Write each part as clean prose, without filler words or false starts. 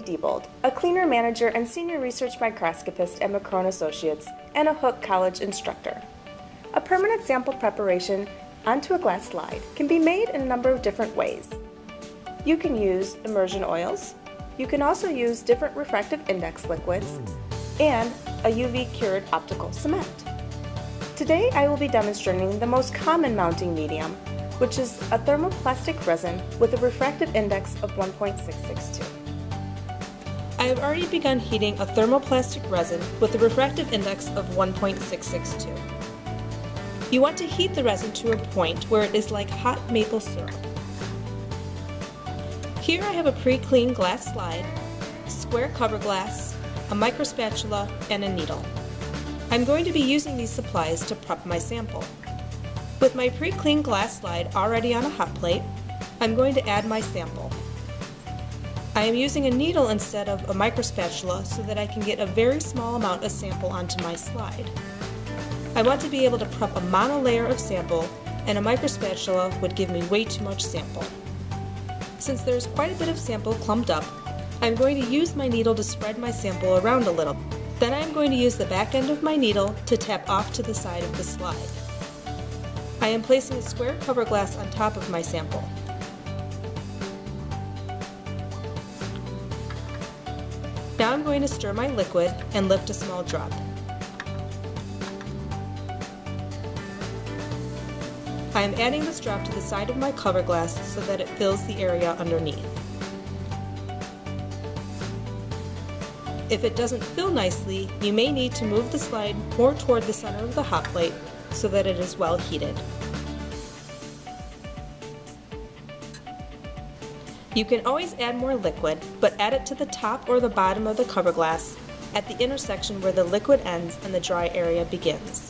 Diebold, a cleaner manager and senior research microscopist at Macron Associates and a Hooke College instructor. A permanent sample preparation onto a glass slide can be made in a number of different ways. You can use immersion oils. You can also use different refractive index liquids and a UV cured optical cement. Today I will be demonstrating the most common mounting medium, which is a thermoplastic resin with a refractive index of 1.662. I have already begun heating a thermoplastic resin with a refractive index of 1.662. You want to heat the resin to a point where it is like hot maple syrup. Here I have a pre-cleaned glass slide, square cover glass, a microspatula, and a needle. I'm going to be using these supplies to prep my sample. With my pre-cleaned glass slide already on a hot plate, I'm going to add my sample. I am using a needle instead of a microspatula so that I can get a very small amount of sample onto my slide. I want to be able to prep a monolayer of sample, and a microspatula would give me way too much sample. Since there's quite a bit of sample clumped up, I'm going to use my needle to spread my sample around a little. Then I'm going to use the back end of my needle to tap off to the side of the slide. I am placing a square cover glass on top of my sample. Now I'm going to stir my liquid and lift a small drop. I am adding this drop to the side of my cover glass so that it fills the area underneath. If it doesn't fill nicely, you may need to move the slide more toward the center of the hot plate so that it is well heated. You can always add more liquid, but add it to the top or the bottom of the cover glass at the intersection where the liquid ends and the dry area begins.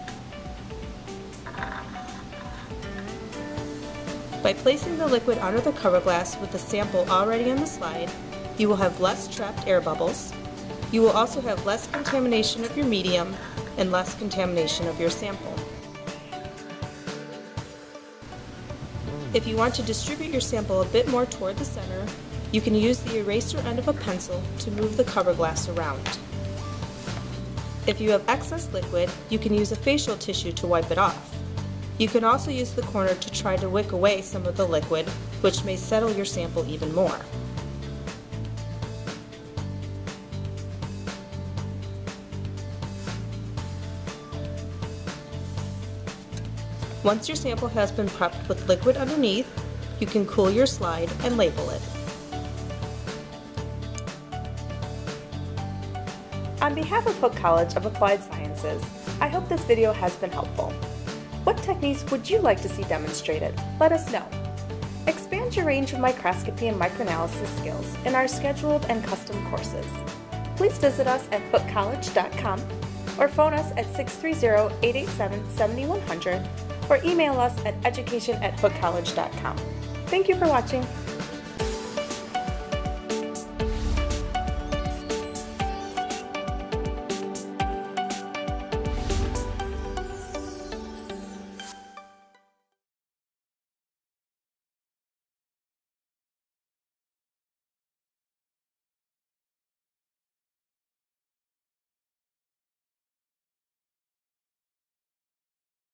By placing the liquid under the cover glass with the sample already on the slide, you will have less trapped air bubbles. You will also have less contamination of your medium and less contamination of your sample. If you want to distribute your sample a bit more toward the center, you can use the eraser end of a pencil to move the cover glass around. If you have excess liquid, you can use a facial tissue to wipe it off. You can also use the corner to try to wick away some of the liquid, which may settle your sample even more. Once your sample has been prepped with liquid underneath, you can cool your slide and label it. On behalf of Hooke College of Applied Sciences, I hope this video has been helpful. What techniques would you like to see demonstrated? Let us know. Expand your range of microscopy and microanalysis skills in our scheduled and custom courses. Please visit us at hookecollege.com or phone us at 630-887-7100 or email us at education@hookecollege.com. Thank you for watching.